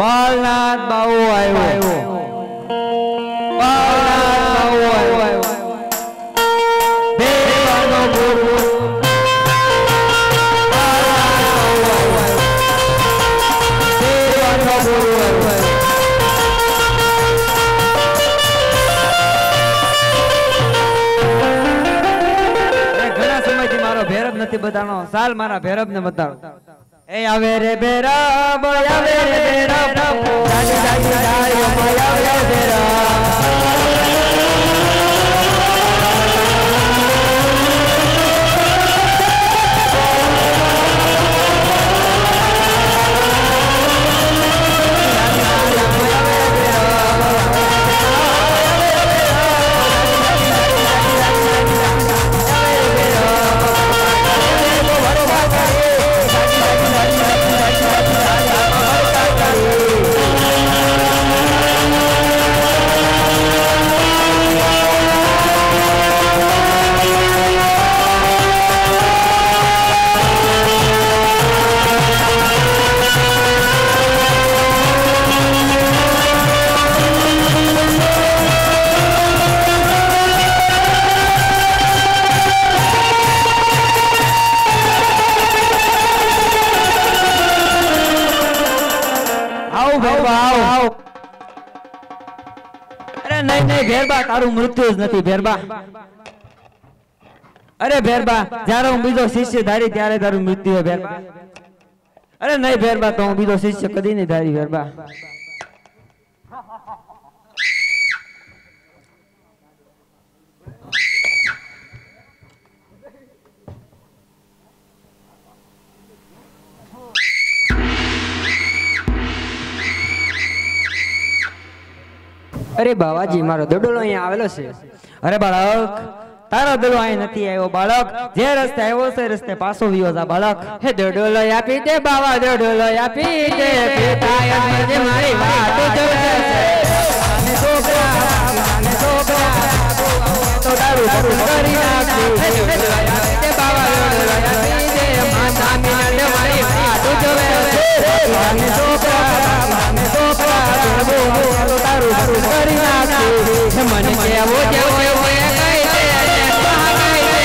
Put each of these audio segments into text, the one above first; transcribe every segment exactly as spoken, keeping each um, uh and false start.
बालनाथ बाबू आयो बालनाथ बाबू आयो देवानो गुरु देवानो गुरु घणा समयથી મારો ભેરબ નથી બતાણો સાલ મારા ભેરબ ને બતાડો ए आवे रे बेरब आवे रे बेरब जागी जागी जागी आवे रे बेरब नहीं नहीं भेरबा तारू मृत्यु ज नहीं भेरबा अरे भेरबा जारे हूँ बीजो शिष्य धारी त्यारे तारू मृत्यु है भेरबा अरे नहीं भेरबा तो हूँ बीजो शिष्य कदी नहीं धारी भेरबा अरे बाबाजी मारो दडोलो અહીંયા આવેલો છે અરે બાળક તારો દડો અહીં નથી આવ્યો બાળક જે રસ્તે આવ્યો છે રસ્તે પાછો વિયો જા બાળક હે દડોલો આપી દે બાવા દડોલો આપી દે પિતાય જે મારી વાત જોવે છે અને છોકરા અને છોકરા તો દારૂ દારૂ કરી નાખી હે દડોલો આપી દે બાવા દડોલો આપી દે માતા મીના મારી વાત જોવે છે અને છોકરા અને છોકરા તો દારૂ દારૂ કરી નાખી મને કેવો કેવો એવો એ કઈ દે કઈ દે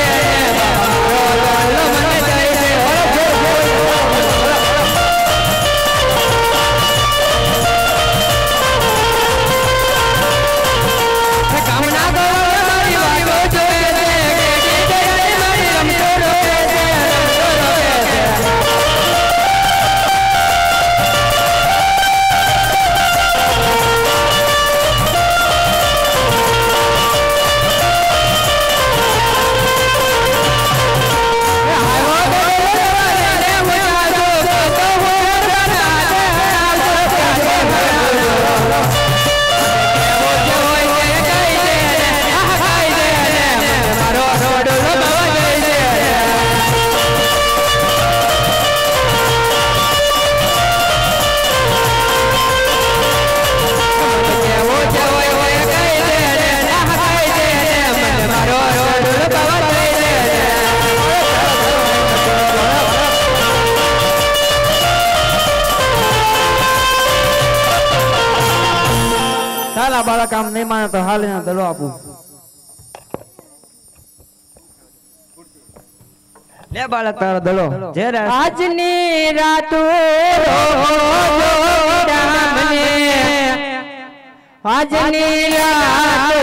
મને કઈ દે કામના ગો મારી વાતો જોવે છે મારી રમતો રોકે છે बाला काम नहीं माने तो हाल ना दलो आपू ले बालक तारो दलो जे आज नी रातो रामने आज नी रातो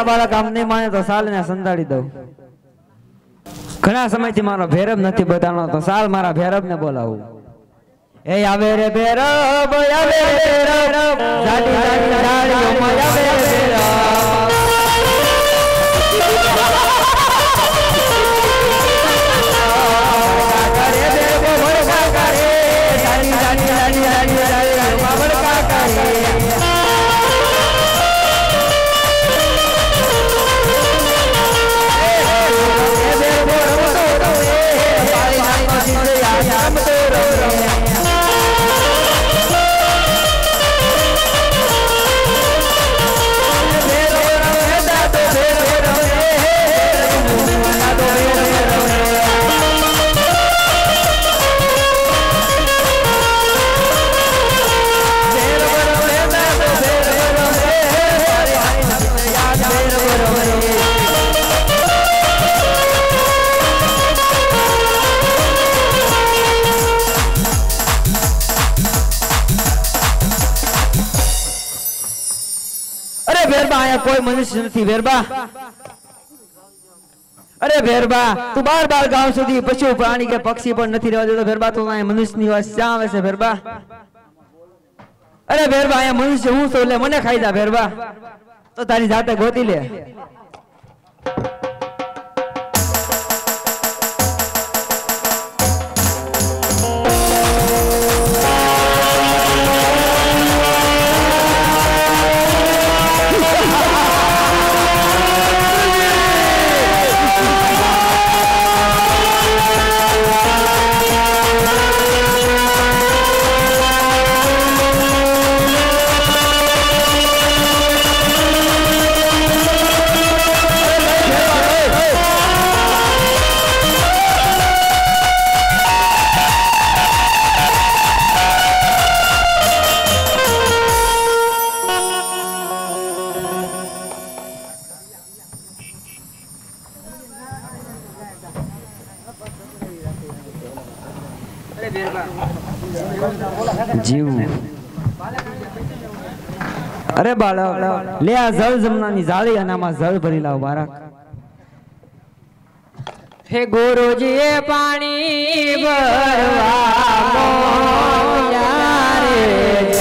बाळक आम नहीं माने तो साल ने संताड़ी दो घना समय थी मारो भैरव नहीं बतानो तो साल मारा भैरव ने बोलावू ए आवे रे भैरव आवे रे भैरव जाडी जाडी जाडी ओ माया रे भैरव करे देव भोला करे जाडी जाडी जाडी जाडी जाडी बाबड़ का करे कोई मनुष्य नहीं वेरबा अरे वेरबा तू बार बार गांव सुधी पशु प्राणी के पक्षी पर नहीं रहवा देतो वेरबा तो आया मनुष्य निवास क्या आवे से वेरबा अरे वेरबा आया मनुष्य हूं तो ले मने खाई जा वेरबा तो तारी जाते गोती ले जीव अरे बाळक ले आ जळ जमनानी जाळी अनामा जळ भरी लाव बाराक हे गुरुजी ए पाणी भरवा मोया रे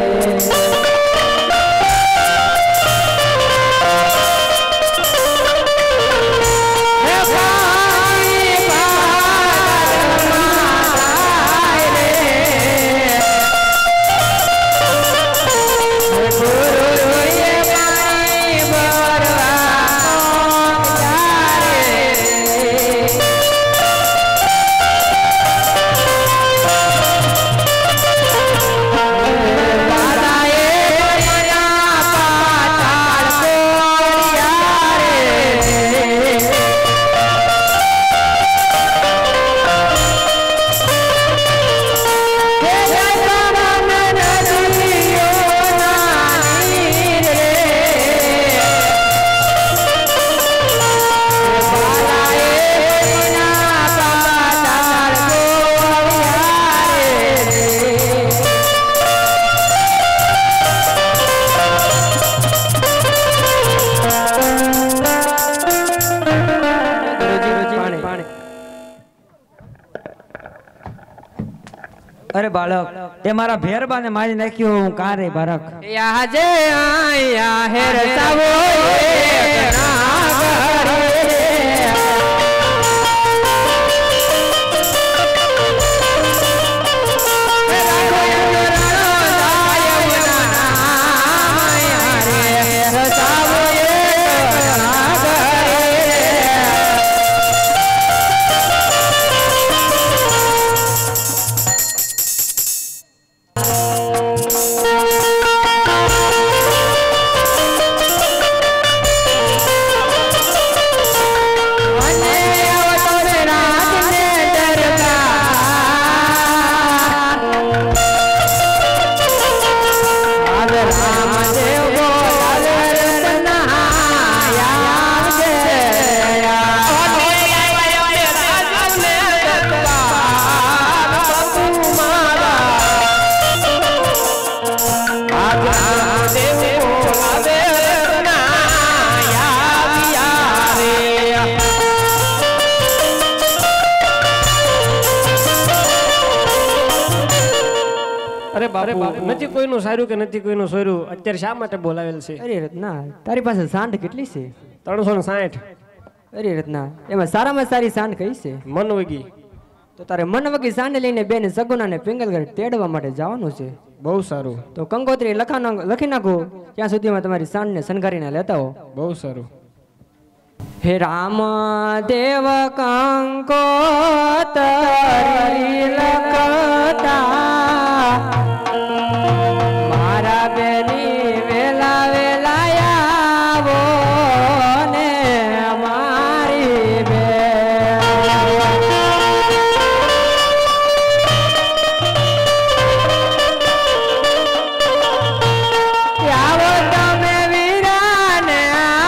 अरे बालक ते मारा भेरबा ने मारी नाख्यो हूं का रे बालक या जे आया हेर सावो एक ना देव બાપુ નથી કોઈનું સારું કે નથી કોઈનું સોયરું અત્યારે શા માટે બોલાવેલ છે? અરે રત્ના તારી પાસે સાંડ કેટલી છે? ત્રણસો ને સાઠ. અરે રત્ના એમાં સારામાં સારી સાંડ કઈ છે? મન વગી. તો તારે મન વગી સાંડ લઈને બેન સગુનાને પિંગલગઢ તેડવા માટે જવાનું છે. બહુ સારું. તો કંકોત્રી લખા લખી નાખો ત્યાં સુધીમાં તમારી સાંડને શણગારીને લેતા હો. બહુ સારું. હે રામ દેવ કંકોત્રી લખતા મારા બેની વેલા વેલા આવો ને મારી બેન આવો તમે વીરાને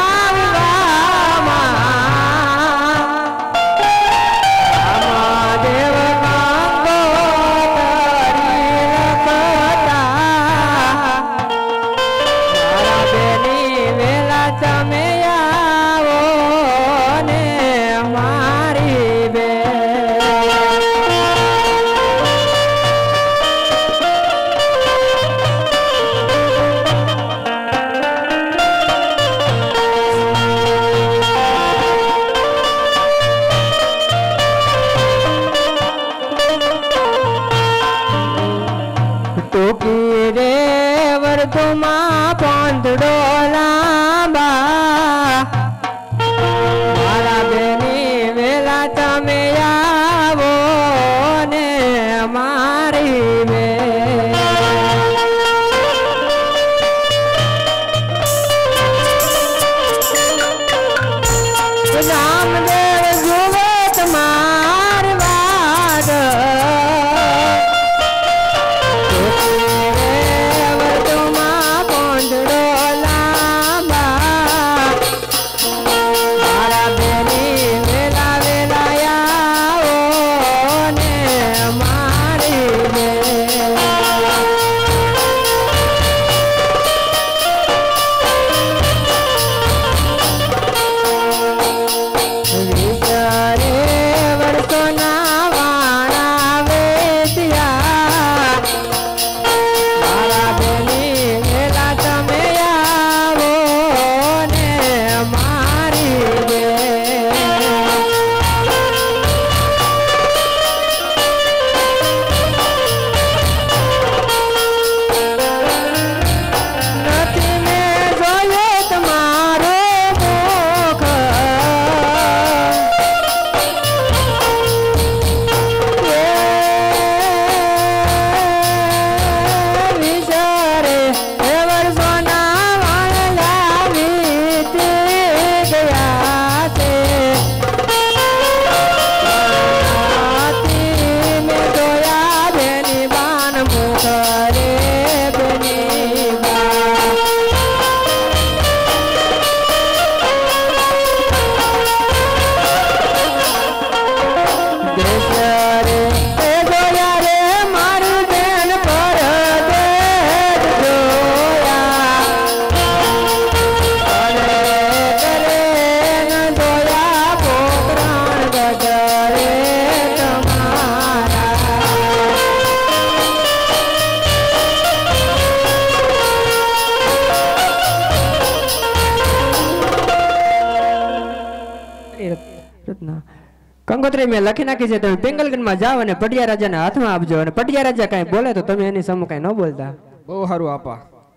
કંકોત્રી મેં લખી નાખી છે તમે પિંગલગઢમાં જાઓ અને પટિયા રાજાના હાથમાં આપજો અને પટિયા રાજા કઈ બોલે તો તમે એની સામે કઈ ન બોલતા. બહુ સારું આપા.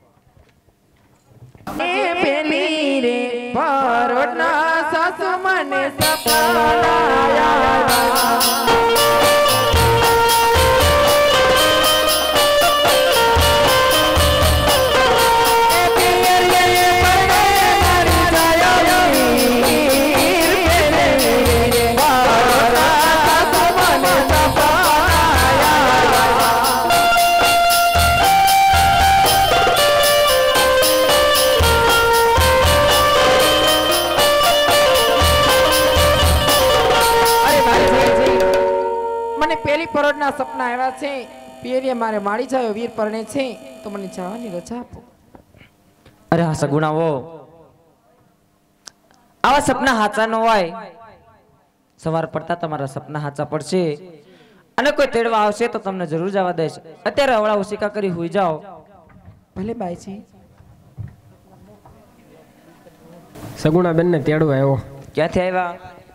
એ પેલી રે પરોઢના સાસુ મને સપનાયા પેલી પરોઢના સપના આવ્યા છે. પિયરીએ મારે માડી જાયો વીર પરણે છે તો મને જવાની રજા આપો. અરે હા સગુણાઓ, આવા સપના હાચા ન હોય. સવાર પડતા તમારા સપના હાચા પડશે અને કોઈ તેડવા આવશે તો તમને જરૂર જવા દઈશ. અત્યારે હવળા ઉશિકા કરી હુઈ જાઓ. ભલે બાઈજી. સગુણા બેન ને તેડવા આવ્યો. ક્યાંથી આવ્યા?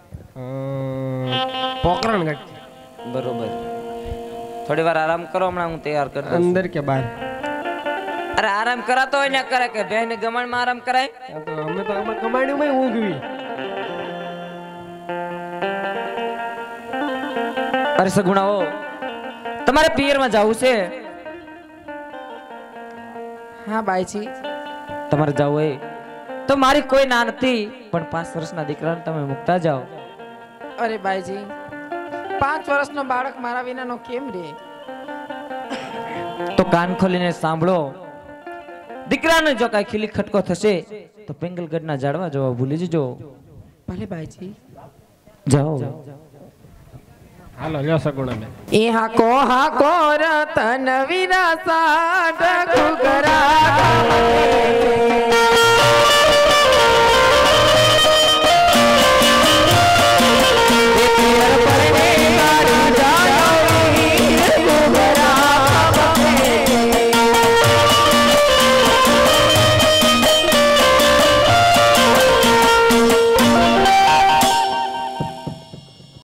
પોકરણ ગઢ. બરોબર. થોડી વાર આરામ કરો, હમણાં હું તૈયાર કરી દઉં. અંદર કે બહાર? અરે આરામ કરાતો હોય ને કરે કે બેન ગમણ માં આરામ કરાય? આ તો અમે તો આમાં કમાણીમાં ઊંઘવી. અરે સગુણાઓ, તમારે પિયરમાં જવું છે? હા બાઈજી. તમારે જવું હોય તો મારી કોઈ ના નથી, પણ પાંચ વર્ષના દીકરાને તમે મૂકતા જાઓ. અરે બાઈજી, પાંચ વર્ષનો બાળક મારા વિનાનો કેમ રે? તો કાન ખોલીને સાંભળો. દીકરાને જો કાંઈ ખીલી ખટકો થશે તો પેંગલગઢના ઝાડવા જોવા ભૂલી જજો. ભલે બાઈજી. જાઓ. હાલો લ્યો સગુણા બેન. એ હાકો હાકો રતન વિરાસા ઢગુ કરા